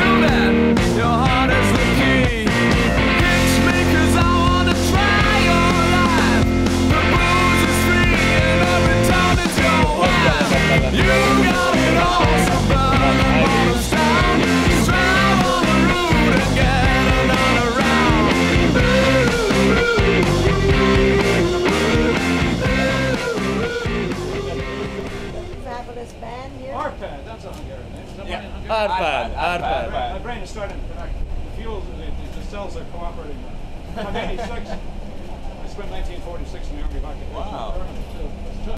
that your heart is the key. Pinch me 'cause I wanna try your life. The booze is free and every town is your wife. You got it all, so burn the bonus down. Drive on the road and get another round. Fabulous band here. Arpad, that's a Hungarian name. Is that Yeah. one in Hungarian? Arpad. My brain is starting to connect. The fuels, the cells are cooperating. I'm 86. I spent 1946 in the Army of Occupation. Wow.